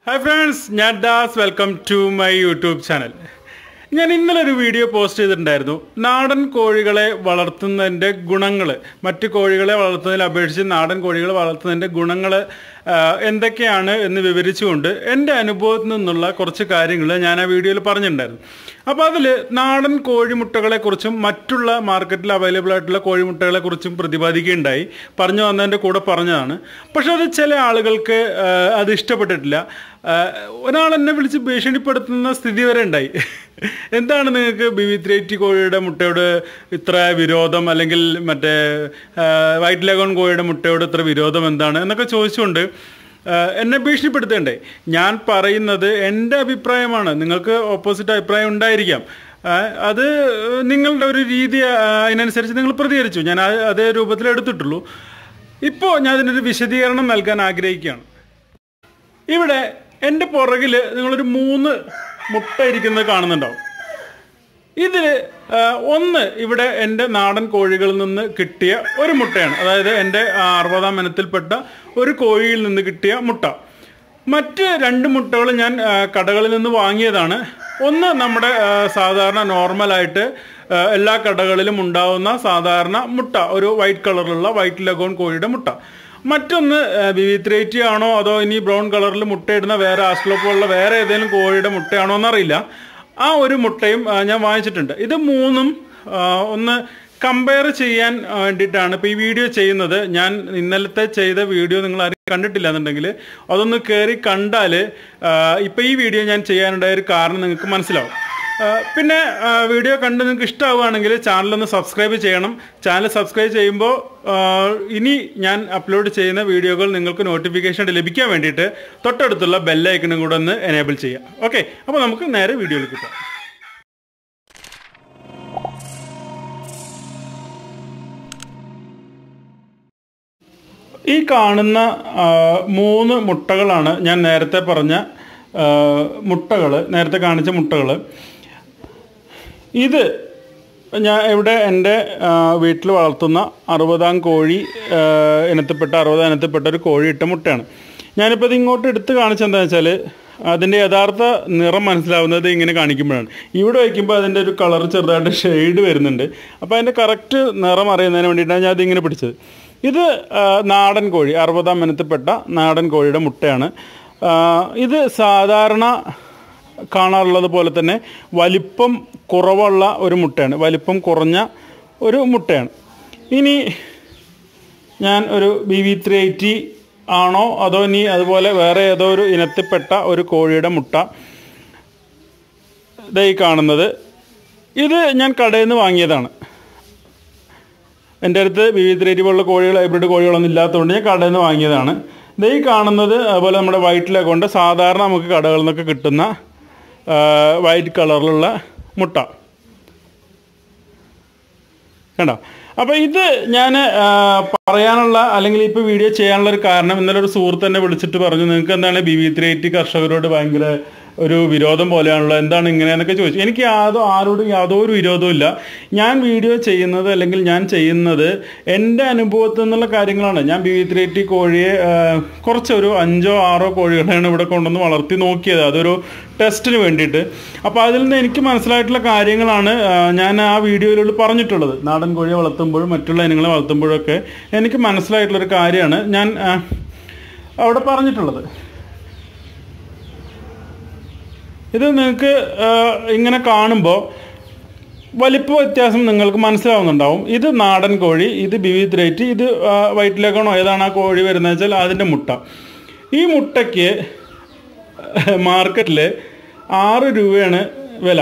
Hi friends, ഞാൻ Das welcome to my YouTube channel. ഞാൻ ഇന്നലെ ഒരു വീഡിയോ പോസ്റ്റ് ചെയ്തിട്ടുണ്ടായിരുന്നു. നാടൻ കോഴികളെ വളർത്തുന്നതിൻ്റെ ഗുണങ്ങൾ, മറ്റു കോഴികളെ വളർത്തുന്നതിൽ അപേക്ഷിച്ച് നാടൻ കോഴികളെ വളർത്തുന്നതിൻ്റെ ഗുണങ്ങൾ എന്തൊക്കെയാണ് എന്ന് വിവരിച്ചുകൊണ്ട് എൻ്റെ അനുഭവത്തിൽ നിന്നുള്ള കുറച്ച് കാര്യങ്ങൾ ഞാൻ ആ വീഡിയോയിൽ പറഞ്ഞിട്ടുണ്ടായിരുന്നു. അപ്പോൾ അതിൽ നാടൻ കോഴിമുട്ടകളെക്കുറിച്ചും മറ്റുള്ള മാർക്കറ്റിൽ അവൈലബിൾ ആയിട്ടുള്ള കോഴിമുട്ടകളെക്കുറിച്ചും പ്രതിപാദിക്കുകയുണ്ടായി. പറഞ്ഞു വന്നതിൻ്റെ കൂടെ പറഞ്ഞതാണ്. പക്ഷെ അത് ചില ആളുകൾക്ക് അത് ഇഷ്ടപ്പെട്ടിട്ടില്ല. ഒരാൾ എന്നെ വിളിച്ച് ഭീഷണിപ്പെടുത്തുന്ന സ്ഥിതി വരെ ഉണ്ടായി. എന്താണ് നിങ്ങൾക്ക് BB380 കോഴിയുടെ മുട്ടയോട് ഇത്ര വിരോധം, അല്ലെങ്കിൽ മറ്റേ വൈറ്റ് ലെഗോൺ കോഴിയുടെ മുട്ടയോട് ഇത്ര വിരോധം എന്താണ് എന്നൊക്കെ ചോദിച്ചുകൊണ്ട് എന്നെ ഭീഷണിപ്പെടുത്തേണ്ടേ. ഞാൻ പറയുന്നത് എൻ്റെ അഭിപ്രായമാണ്. നിങ്ങൾക്ക് ഓപ്പോസിറ്റ് അഭിപ്രായം ഉണ്ടായിരിക്കാം. അത് നിങ്ങളുടെ ഒരു രീതി, അതിനനുസരിച്ച് നിങ്ങൾ പ്രതികരിച്ചു. ഞാൻ അതേ രൂപത്തിൽ എടുത്തിട്ടുള്ളൂ. ഇപ്പോൾ ഞാൻ അതിനൊരു വിശദീകരണം നൽകാൻ ആഗ്രഹിക്കുകയാണ്. ഇവിടെ എൻ്റെ പുറകിൽ നിങ്ങളൊരു 3 മുട്ട ഇരിക്കുന്നത് കാണുന്നുണ്ടാവും. ഇതിൽ ഒന്ന് ഇവിടെ എൻ്റെ നാടൻ കോഴികളിൽ നിന്ന് കിട്ടിയ ഒരു മുട്ടയാണ്. അതായത് എൻ്റെ 60-ാം ഇനത്തിൽപ്പെട്ട ഒരു കോഴിയിൽ നിന്ന് കിട്ടിയ മുട്ട. മറ്റ് 2 മുട്ടകൾ ഞാൻ കടകളിൽ നിന്ന് വാങ്ങിയതാണ്. ഒന്ന് നമ്മുടെ സാധാരണ നോർമലായിട്ട് എല്ലാ കടകളിലും ഉണ്ടാവുന്ന സാധാരണ മുട്ട, ഒരു വൈറ്റ് കളറിലുള്ള വൈറ്റ് ലെഗോൺ കോഴിയുടെ മുട്ട. മറ്റൊന്ന് BB380 ആണോ അതോ ഇനി ബ്രൗൺ കളറിൽ മുട്ടയിടുന്ന വേറെ ആസ്ട്രോപോലുള്ള വേറെ ഏതെങ്കിലും കോഴിയുടെ മുട്ടയാണോ എന്നറിയില്ല. ആ ഒരു മുട്ടയും ഞാൻ വാങ്ങിച്ചിട്ടുണ്ട്. ഇത് 3ഉം ഒന്ന് കമ്പയർ ചെയ്യാൻ വേണ്ടിയിട്ടാണ് ഇപ്പോൾ ഈ വീഡിയോ ചെയ്യുന്നത്. ഞാൻ ഇന്നലത്തെ ചെയ്ത വീഡിയോ നിങ്ങൾ ആരും കണ്ടിട്ടില്ല എന്നുണ്ടെങ്കിൽ അതൊന്ന് കയറി കണ്ടാൽ ഇപ്പോൾ ഈ വീഡിയോ ഞാൻ ചെയ്യാനുണ്ടായ ഒരു കാരണം നിങ്ങൾക്ക് മനസ്സിലാവും. പിന്നെ വീഡിയോ കണ്ട് നിങ്ങൾക്ക് ഇഷ്ടമാവുകയാണെങ്കിൽ ചാനലൊന്ന് സബ്സ്ക്രൈബ് ചെയ്യണം. ചാനൽ സബ്സ്ക്രൈബ് ചെയ്യുമ്പോൾ ഇനി ഞാൻ അപ്ലോഡ് ചെയ്യുന്ന വീഡിയോകൾ നിങ്ങൾക്ക് നോട്ടിഫിക്കേഷൻ ലഭിക്കാൻ വേണ്ടിയിട്ട് തൊട്ടടുത്തുള്ള ബെല്ലൈക്കണും കൂടെ ഒന്ന് എനേബിൾ ചെയ്യാം. ഓക്കെ, അപ്പോൾ നമുക്ക് നേരെ വീഡിയോയിൽ കിട്ടാം. ഈ കാണുന്ന 3 മുട്ടകളാണ് ഞാൻ നേരത്തെ പറഞ്ഞ മുട്ടകൾ, നേരത്തെ കാണിച്ച മുട്ടകൾ. ഇത് ഞാൻ ഇവിടെ എൻ്റെ വീട്ടിൽ വളർത്തുന്ന 60-ാം കോഴി ഇനത്തിൽപ്പെട്ട 60-ാം ഇനത്തിൽപ്പെട്ട ഒരു കോഴി ഇട്ട മുട്ടയാണ്. ഞാനിപ്പോൾ ഇത് ഇങ്ങോട്ട് എടുത്ത് കാണിച്ചെന്താണെന്ന് വെച്ചാൽ അതിൻ്റെ യഥാർത്ഥ നിറം മനസ്സിലാവുന്നത് ഇങ്ങനെ കാണിക്കുമ്പോഴാണ്. ഇവിടെ വയ്ക്കുമ്പോൾ അതിൻ്റെ ഒരു കളർ ചെറുതായിട്ട് ഷെയ്ഡ് വരുന്നുണ്ട്. അപ്പോൾ അതിൻ്റെ കറക്റ്റ് നിറം അറിയുന്നതിന് വേണ്ടിയിട്ടാണ് ഞാൻ അതിങ്ങനെ പിടിച്ചത്. ഇത് നാടൻ കോഴി, 60-ാം ഇനത്തിൽപ്പെട്ട നാടൻ കോഴിയുടെ മുട്ടയാണ്. ഇത് സാധാരണ കാണാറുള്ളത് പോലെ തന്നെ വലിപ്പം കുറവുള്ള ഒരു മുട്ടയാണ്, വലിപ്പം കുറഞ്ഞ ഒരു മുട്ടയാണ്. ഇനി ഞാൻ ഒരു BB380 ആണോ അതോ ഇനി അതുപോലെ വേറെ ഏതോ ഒരു ഇനത്തിൽപ്പെട്ട ഒരു കോഴിയുടെ മുട്ട ഇതായി കാണുന്നത്. ഇത് ഞാൻ കടയിൽ നിന്ന് വാങ്ങിയതാണ്. എൻ്റെ അടുത്ത് BB380 പോലുള്ള കോഴികൾ, ഹൈബ്രിഡ് കോഴികളൊന്നും ഇല്ലാത്തതുകൊണ്ട് ഞാൻ കടയിൽ നിന്ന് വാങ്ങിയതാണ്. ഇതായി കാണുന്നത് അതുപോലെ നമ്മുടെ വൈറ്റ് ലെഗോണിൻ്റെ സാധാരണ നമുക്ക് കടകളിൽ നിന്നൊക്കെ കിട്ടുന്ന വൈറ്റ് കളറിലുള്ള മുട്ട കണ്ടോ. അപ്പോൾ ഇത് ഞാൻ പറയാനുള്ള, അല്ലെങ്കിൽ ഇപ്പോൾ വീഡിയോ ചെയ്യാനുള്ള ഒരു കാരണം, ഇന്നലെ ഒരു സുഹൃത്ത് എന്നെ വിളിച്ചിട്ട് പറഞ്ഞു, നിങ്ങൾക്ക് എന്താണ് BB380 കർഷകരോട് ഭയങ്കര ഒരു വിരോധം പോലെയാണല്ലോ, എന്താണ് ഇങ്ങനെയെന്നൊക്കെ ചോദിച്ചു. എനിക്ക് ആരോടും യാതൊരു വിരോധവും ഇല്ല. ഞാൻ വീഡിയോ ചെയ്യുന്നത്, അല്ലെങ്കിൽ ഞാൻ ചെയ്യുന്നത് എൻ്റെ അനുഭവത്തിൽ നിന്നുള്ള കാര്യങ്ങളാണ്. ഞാൻ BB380 കോഴിയെ കുറച്ചൊരു 5-6 കോഴികളെയാണ് ഇവിടെ കൊണ്ടുവന്ന് വളർത്തി നോക്കിയത്, അതൊരു ടെസ്റ്റിന് വേണ്ടിയിട്ട്. അപ്പോൾ അതിൽ നിന്ന് എനിക്ക് മനസ്സിലായിട്ടുള്ള കാര്യങ്ങളാണ് ഞാൻ ആ വീഡിയോയിലൂടെ പറഞ്ഞിട്ടുള്ളത്. നാടൻ കോഴിയെ വളർത്തുമ്പോഴും മറ്റുള്ള ഇനങ്ങളെ വളർത്തുമ്പോഴൊക്കെ എനിക്ക് മനസ്സിലായിട്ടുള്ളൊരു കാര്യമാണ് ഞാൻ അവിടെ പറഞ്ഞിട്ടുള്ളത്. ഇത് നിങ്ങൾക്ക് ഇങ്ങനെ കാണുമ്പോൾ വലിപ്പ വ്യത്യാസം നിങ്ങൾക്ക് മനസ്സിലാവുന്നുണ്ടാവും. ഇത് നാടൻ കോഴി, ഇത് BB380, ഇത് വൈറ്റ് ലെഗോണോ ഏതാണ് ആ കോഴി വരുന്നത് വെച്ചാൽ അതിൻ്റെ മുട്ട. ഈ മുട്ടയ്ക്ക് മാർക്കറ്റിൽ 6 രൂപയാണ് വില.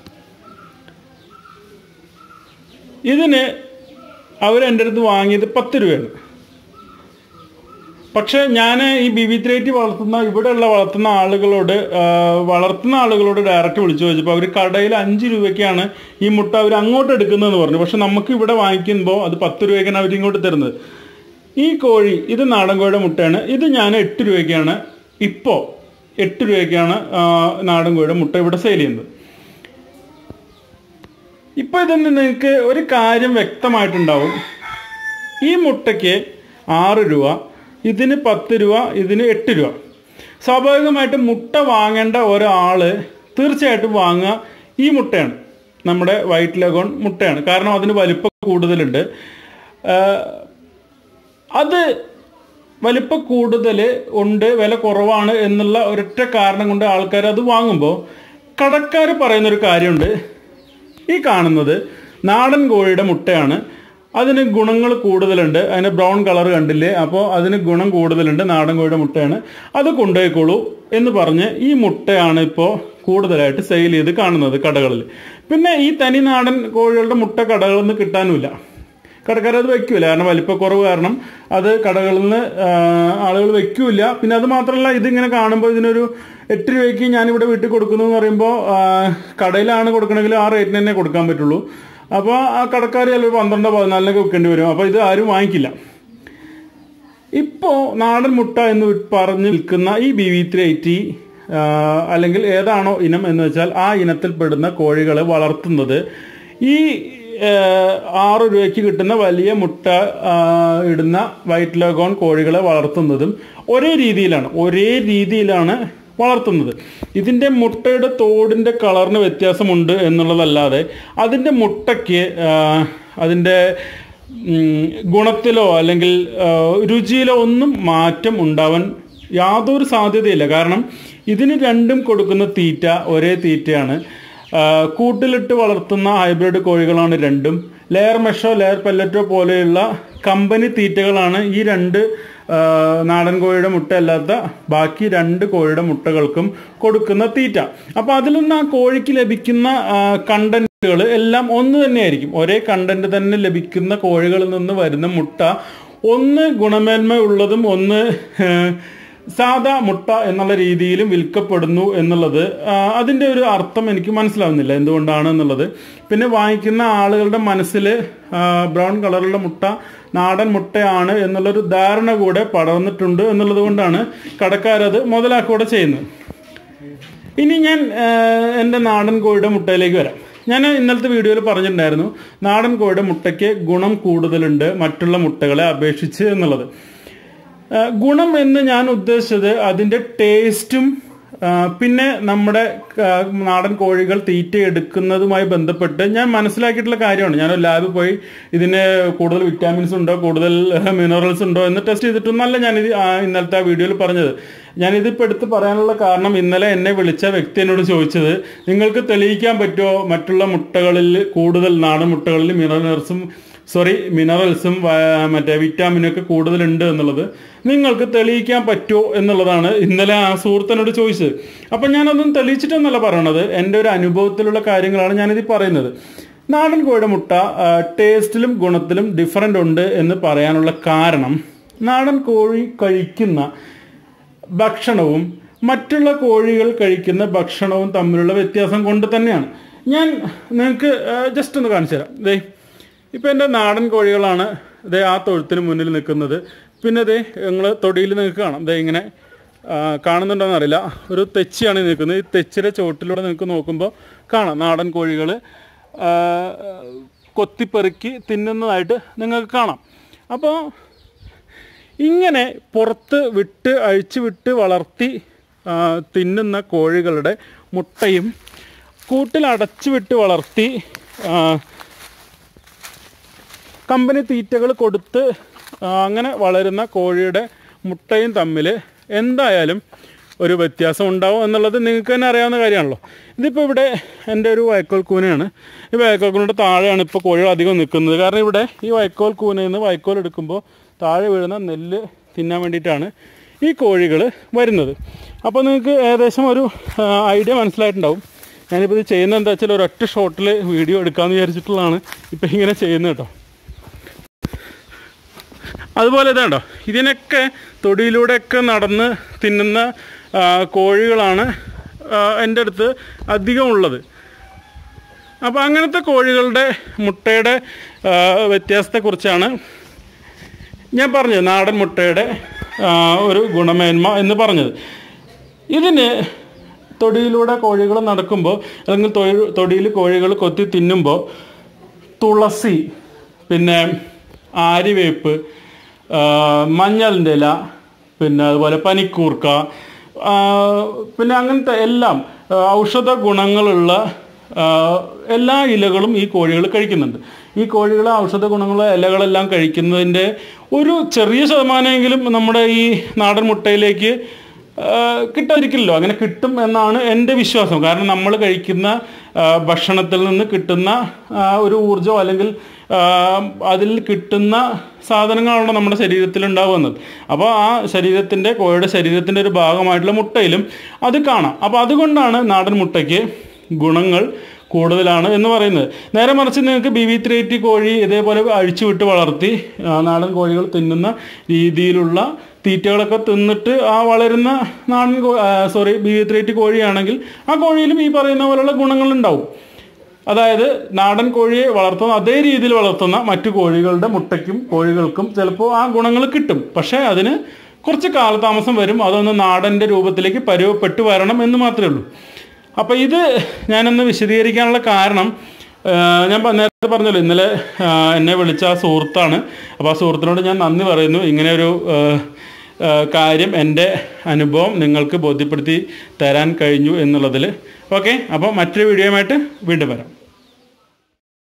ഇതിന് അവർ എൻ്റെ അടുത്ത് വാങ്ങിയത് 10 രൂപയാണ്. പക്ഷേ ഞാൻ ഈ BB380 ഇവിടെയുള്ള വളർത്തുന്ന ആളുകളോട് ഡയറക്റ്റ് വിളിച്ചു ചോദിച്ചപ്പോൾ അവർ കടയിൽ 5 രൂപയ്ക്കാണ് ഈ മുട്ട അവർ അങ്ങോട്ട് എടുക്കുന്നതെന്ന് പറഞ്ഞു. പക്ഷെ നമുക്ക് ഇവിടെ വാങ്ങിക്കുമ്പോൾ അത് 10 രൂപയ്ക്കാണ് അവർ ഇങ്ങോട്ട് തരുന്നത്. ഈ കോഴി, ഇത് നാടൻ കോഴിയുടെ മുട്ടയാണ്. ഇത് ഞാൻ 8 രൂപയ്ക്കാണ്, ഇപ്പോൾ 8 രൂപയ്ക്കാണ് നാടൻ കോഴിയുടെ മുട്ട ഇവിടെ സെയിൽ ചെയ്യുന്നത്. ഇപ്പോൾ ഇതിൽ നിന്ന് നിങ്ങൾക്ക് ഒരു കാര്യം വ്യക്തമായിട്ടുണ്ടാവും. ഈ മുട്ടയ്ക്ക് 6 രൂപ, ഇതിന് 10 രൂപ, ഇതിന് 8 രൂപ. സ്വാഭാവികമായിട്ട് മുട്ട വാങ്ങേണ്ട ഒരാൾ തീർച്ചയായിട്ടും വാങ്ങുക ഈ മുട്ടയാണ്, നമ്മുടെ വൈറ്റ് ലെഗോൺ മുട്ടയാണ്. കാരണം അതിന് വലിപ്പം കൂടുതലുണ്ട്. അത് വലിപ്പം കൂടുതൽ ഉണ്ട്, വില കുറവാണ് എന്നുള്ള ഒരൊറ്റ കാരണം കൊണ്ട് ആൾക്കാർ അത് വാങ്ങുമ്പോൾ കടക്കാർ പറയുന്നൊരു കാര്യമുണ്ട്. ഈ കാണുന്നത് നാടൻ കോഴിയുടെ മുട്ടയാണ്, അതിന് ഗുണങ്ങൾ കൂടുതലുണ്ട്, അതിന് ബ്രൗൺ കളർ കണ്ടില്ലേ, അപ്പോൾ അതിന് ഗുണം കൂടുതലുണ്ട്, നാടൻ കോഴിയുടെ മുട്ടയാണ്, അത് കൊണ്ടുപോയിക്കോളൂ എന്ന് പറഞ്ഞ് ഈ മുട്ടയാണ് ഇപ്പോൾ കൂടുതലായിട്ട് സെയിൽ ചെയ്ത് കാണുന്നത് കടകളിൽ. പിന്നെ ഈ തനി നാടൻ കോഴികളുടെ മുട്ട കടകളിൽ നിന്ന് കിട്ടാനുമില്ല, കടക്കാരത് വെക്കൂല. കാരണം വലിപ്പക്കുറവ് കാരണം അത് കടകളിൽ നിന്ന് ആളുകൾ വെക്കൂല. പിന്നെ അത് മാത്രമല്ല, ഇതിങ്ങനെ കാണുമ്പോൾ ഇതിനൊരു 8 രൂപയ്ക്ക് ഞാനിവിടെ വീട്ടിൽ കൊടുക്കുന്നു എന്ന് പറയുമ്പോൾ കടയിലാണ് കൊടുക്കണമെങ്കിൽ ആ റേറ്റിന് തന്നെ കൊടുക്കാൻ പറ്റുള്ളൂ. അപ്പോൾ ആ കടക്കാർ ചിലപ്പോൾ 12-14 വെക്കേണ്ടി വരും. അപ്പോൾ ഇത് ആരും വാങ്ങിക്കില്ല. ഇപ്പോൾ നാടൻ മുട്ട എന്ന് പറഞ്ഞ് വിൽക്കുന്ന ഈ BV380 അല്ലെങ്കിൽ ഏതാണോ ഇനം എന്ന് വെച്ചാൽ ആ ഇനത്തിൽപ്പെടുന്ന കോഴികളെ വളർത്തുന്നത് ഈ 6 രൂപയ്ക്ക് കിട്ടുന്ന വലിയ മുട്ട ഇടുന്ന വൈറ്റ് ലെഗോൺ കോഴികളെ വളർത്തുന്നതും ഒരേ രീതിയിലാണ് വളർത്തുന്നത്. ഇതിൻ്റെ മുട്ടയുടെ തോടിൻ്റെ കളറിന് വ്യത്യാസമുണ്ട് എന്നുള്ളതല്ലാതെ അതിൻ്റെ മുട്ടയ്ക്ക് അതിൻ്റെ ഗുണത്തിലോ അല്ലെങ്കിൽ രുചിയിലോ ഒന്നും മാറ്റം ഉണ്ടാവാൻ യാതൊരു സാധ്യതയില്ല. കാരണം ഇതിന് രണ്ടും കൊടുക്കുന്ന തീറ്റ ഒരേ തീറ്റയാണ്. കൂട്ടിലിട്ട് വളർത്തുന്ന ഹൈബ്രിഡ് കോഴികളാണ് രണ്ടും. ലെയർ മെഷോ ലെയർ പെല്ലറ്റോ പോലെയുള്ള കമ്പനി തീറ്റകളാണ് ഈ 2 നാടൻ കോഴിയുടെ മുട്ട അല്ലാത്ത ബാക്കി 2 കോഴിയുടെ മുട്ടകൾക്കും കൊടുക്കുന്ന തീറ്റ. അപ്പോൾ അതിൽ നിന്ന് ആ കോഴിക്ക് ലഭിക്കുന്ന കണ്ടന്റുകൾ എല്ലാം ഒന്ന് തന്നെയായിരിക്കും. ഒരേ കണ്ടന്റ് തന്നെ ലഭിക്കുന്ന കോഴികളിൽ നിന്ന് വരുന്ന മുട്ട ഒന്ന് ഗുണമേന്മയുള്ളതും ഒന്ന് സാധാ മുട്ട എന്നുള്ള രീതിയിലും വിൽക്കപ്പെടുന്നു എന്നുള്ളത് അതിൻ്റെ ഒരു അർത്ഥം എനിക്ക് മനസ്സിലാവുന്നില്ല എന്തുകൊണ്ടാണ് എന്നുള്ളത്. പിന്നെ വാങ്ങിക്കുന്ന ആളുകളുടെ മനസ്സിൽ ബ്രൗൺ കളറുള്ള മുട്ട നാടൻ മുട്ടയാണ് എന്നുള്ളൊരു ധാരണ കൂടെ പടർന്നിട്ടുണ്ട് എന്നുള്ളത് കൊണ്ടാണ് കടക്കാരത് മുതലാക്കൂടെ ചെയ്യുന്നത്. ഇനി ഞാൻ എൻ്റെ നാടൻ കോഴിയുടെ മുട്ടയിലേക്ക് വരാം. ഞാൻ ഇന്നലത്തെ വീഡിയോയിൽ പറഞ്ഞിട്ടുണ്ടായിരുന്നു നാടൻ കോഴിയുടെ മുട്ടയ്ക്ക് ഗുണം കൂടുതലുണ്ട് മറ്റുള്ള മുട്ടകളെ അപേക്ഷിച്ച് എന്നുള്ളത്. ഗുണം എന്ന് ഞാൻ ഉദ്ദേശിച്ചത് അതിൻ്റെ ടേസ്റ്റും പിന്നെ നമ്മുടെ നാടൻ കോഴികൾ തീറ്റ എടുക്കുന്നതുമായി ബന്ധപ്പെട്ട് ഞാൻ മനസ്സിലാക്കിയിട്ടുള്ള കാര്യമാണ്. ഞാൻ ലാബിൽ പോയി ഇതിന് കൂടുതൽ വിറ്റാമിൻസ് ഉണ്ടോ കൂടുതൽ മിനറൽസ് ഉണ്ടോ എന്ന് ടെസ്റ്റ് ചെയ്തിട്ടൊന്നല്ല ഞാനിത് ഇന്നലത്തെ വീഡിയോയിൽ പറഞ്ഞത്. ഞാനിതിപ്പോൾ എടുത്ത് പറയാനുള്ള കാരണം ഇന്നലെ എന്നെ വിളിച്ച വ്യക്തി എന്നോട് ചോദിച്ചത് നിങ്ങൾക്ക് തെളിയിക്കാൻ പറ്റുമോ മറ്റുള്ള മുട്ടകളിൽ കൂടുതൽ നാടൻ മുട്ടകളിൽ മിനറൽസും മറ്റേ വിറ്റാമിനൊക്കെ കൂടുതലുണ്ട് എന്നുള്ളത് നിങ്ങൾക്ക് തെളിയിക്കാൻ പറ്റുമോ എന്നുള്ളതാണ് ഇന്നലെ ആ സുഹൃത്തിനോട് ചോദിച്ചത്. അപ്പം ഞാനതൊന്നും തെളിയിച്ചിട്ടൊന്നല്ല പറയണത്, എൻ്റെ ഒരു അനുഭവത്തിലുള്ള കാര്യങ്ങളാണ് ഞാനിത് പറയുന്നത്. നാടൻ കോഴിയുടെ മുട്ട ടേസ്റ്റിലും ഗുണത്തിലും ഡിഫറൻ്റ് ഉണ്ട് എന്ന് പറയാനുള്ള കാരണം നാടൻ കോഴി കഴിക്കുന്ന ഭക്ഷണവും മറ്റുള്ള കോഴികൾ കഴിക്കുന്ന ഭക്ഷണവും തമ്മിലുള്ള വ്യത്യാസം കൊണ്ട് തന്നെയാണ്. ഞാൻ നിങ്ങൾക്ക് ജസ്റ്റ് ഒന്ന് കാണിച്ചു തരാം. ഇപ്പം എൻ്റെ നാടൻ കോഴികളാണ് ആ തൊഴുത്തിന് മുന്നിൽ നിൽക്കുന്നത്. പിന്നെ നിങ്ങൾ തൊടിയിൽ നിങ്ങൾക്ക് കാണാം, ഇങ്ങനെ കാണുന്നുണ്ടോയെന്ന് അറിയില്ല, ഒരു തെച്ചിയാണ് നിൽക്കുന്നത്. ഈ തെച്ചിയുടെ ചുവട്ടിലൂടെ നിങ്ങൾക്ക് നോക്കുമ്പോൾ കാണാം നാടൻ കോഴികൾ കൊത്തിപ്പെറുക്കി തിന്നുന്നതായിട്ട് നിങ്ങൾക്ക് കാണാം. അപ്പോൾ ഇങ്ങനെ പുറത്ത് അഴിച്ചു വിട്ട് വളർത്തി തിന്നുന്ന കോഴികളുടെ മുട്ടയും കൂട്ടിൽ അടച്ചു വിട്ട് വളർത്തി കമ്പനി തീറ്റകൾ കൊടുത്ത് അങ്ങനെ വളരുന്ന കോഴിയുടെ മുട്ടയും തമ്മിൽ എന്തായാലും ഒരു വ്യത്യാസം ഉണ്ടാവും എന്നുള്ളത് നിങ്ങൾക്ക് തന്നെ അറിയാവുന്ന കാര്യമാണല്ലോ. ഇതിപ്പോൾ ഇവിടെ എൻ്റെ ഒരു വൈക്കോൽ കൂനയാണ്. ഈ വൈക്കോൽ കൂനയുടെ താഴെയാണ് ഇപ്പോൾ കോഴികൾ അധികം നിൽക്കുന്നത്. കാരണം ഇവിടെ ഈ വൈക്കോൽ കൂനയിൽ നിന്ന് വൈക്കോൽ എടുക്കുമ്പോൾ താഴെ വീഴുന്ന നെല്ല് തിന്നാൻ വേണ്ടിയിട്ടാണ് ഈ കോഴികൾ വരുന്നത്. അപ്പോൾ നിങ്ങൾക്ക് ഏകദേശം ഒരു ഐഡിയ മനസ്സിലായിട്ടുണ്ടാവും. ഞാനിപ്പോൾ ഇത് ചെയ്യുന്നത് എന്താ വെച്ചാൽ ഒരൊറ്റ ഷോട്ടിൽ വീഡിയോ എടുക്കാമെന്ന് വിചാരിച്ചിട്ടുള്ളതാണ് ഇപ്പോൾ ഇങ്ങനെ ചെയ്യുന്നത് കേട്ടോ. അതുപോലെ ഇതാണ്ടോ, ഇതിനൊക്കെ തൊടിയിലൂടെയൊക്കെ നടന്ന് തിന്നുന്ന കോഴികളാണ് എൻ്റെ അടുത്ത് അധികം ഉള്ളത്. അപ്പോൾ അങ്ങനത്തെ കോഴികളുടെ മുട്ടയുടെ വ്യത്യാസത്തെക്കുറിച്ചാണ് ഞാൻ പറഞ്ഞത്, നാടൻ മുട്ടയുടെ ഒരു ഗുണമേന്മ എന്ന് പറഞ്ഞത്. ഇതിന് തൊടിയിലൂടെ കോഴികൾ നടക്കുമ്പോൾ അല്ലെങ്കിൽ തൊടിയിൽ കോഴികൾ കൊത്തി തിന്നുമ്പോൾ തുളസി, പിന്നെ ആര്യവേപ്പ്, മഞ്ഞളിൻ്റെ ഇല, പിന്നെ അതുപോലെ പനിക്കൂർക്ക, പിന്നെ അങ്ങനത്തെ എല്ലാം ഔഷധ ഗുണങ്ങളുള്ള എല്ലാ ഇലകളും ഈ കോഴികൾ കഴിക്കുന്നുണ്ട്. ഈ കോഴികൾ ഔഷധ ഗുണങ്ങളുള്ള ഇലകളെല്ലാം കഴിക്കുന്നതിൻ്റെ ഒരു ചെറിയ ശതമാനമെങ്കിലും നമ്മുടെ ഈ നാടൻ മുട്ടയിലേക്ക് കിട്ടാതിരിക്കില്ലല്ലോ. അങ്ങനെ കിട്ടും എന്നാണ് എൻ്റെ വിശ്വാസം. കാരണം നമ്മൾ കഴിക്കുന്ന ഭക്ഷണത്തിൽ നിന്ന് കിട്ടുന്ന ഒരു ഊർജ്ജം അല്ലെങ്കിൽ അതിൽ കിട്ടുന്ന സാധനങ്ങളാണല്ലോ നമ്മുടെ ശരീരത്തിൽ ഉണ്ടാകുന്നത്. അപ്പോൾ ആ കോഴിയുടെ ശരീരത്തിൻ്റെ ഒരു ഭാഗമായിട്ടുള്ള മുട്ടയിലും അത് കാണാം. അപ്പോൾ അതുകൊണ്ടാണ് നാടൻ മുട്ടയ്ക്ക് ഗുണങ്ങൾ കൂടുതലാണ് എന്ന് പറയുന്നത്. നേരെ മറിച്ച് നിങ്ങൾക്ക് BV380 കോഴി ഇതേപോലെ അഴിച്ചുവിട്ട് വളർത്തി നാടൻ കോഴികൾ തിന്നുന്ന രീതിയിലുള്ള തീറ്റകളൊക്കെ തിന്നിട്ട് ആ വളരുന്ന BV380 കോഴിയാണെങ്കിൽ ആ കോഴിയിലും ഈ പറയുന്ന പോലുള്ള ഗുണങ്ങളുണ്ടാവും. അതായത് നാടൻ കോഴിയെ വളർത്തുന്ന അതേ രീതിയിൽ വളർത്തുന്ന മറ്റു കോഴികളുടെ മുട്ടയ്ക്കും കോഴികൾക്കും ചിലപ്പോൾ ആ ഗുണങ്ങൾ കിട്ടും. പക്ഷേ അതിന് കുറച്ച് കാലതാമസം വരും. അതൊന്ന് നാടൻ്റെ രൂപത്തിലേക്ക് പരുവപ്പെട്ട് വരണം എന്ന് മാത്രമേ ഉള്ളൂ. അപ്പോൾ ഇത് ഞാനൊന്ന് വിശദീകരിക്കാനുള്ള കാരണം ഞാൻ നേരത്തെ പറഞ്ഞല്ലോ, ഇന്നലെ എന്നെ വിളിച്ച ആ സുഹൃത്താണ്. അപ്പോൾ ആ സുഹൃത്തിനോട് ഞാൻ നന്ദി പറയുന്നു. ഇങ്ങനെ ഒരു കാര്യം എൻ്റെ അനുഭവം നിങ്ങൾക്ക് ബോധ്യപ്പെടുത്തി തരാൻ കഴിഞ്ഞു എന്നുള്ളതിൽ. ഓക്കെ, അപ്പോൾ മറ്റൊരു വീഡിയോയുമായിട്ട് വീണ്ടും വരാം.